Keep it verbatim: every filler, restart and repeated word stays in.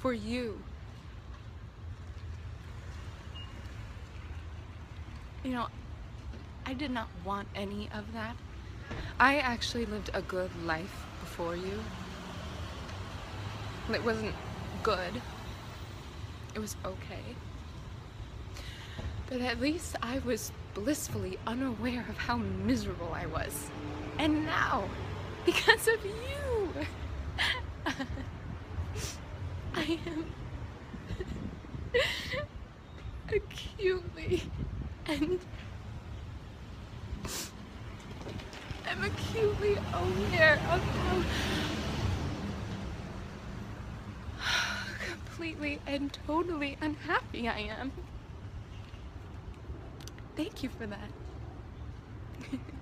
for you. You know, I did not want any of that. I actually lived a good life before you. It wasn't good. It was okay. But at least I was blissfully unaware of how miserable I was. And now, because of you, I am acutely and I'm acutely aware of how completely and totally unhappy I am. Thank you for that.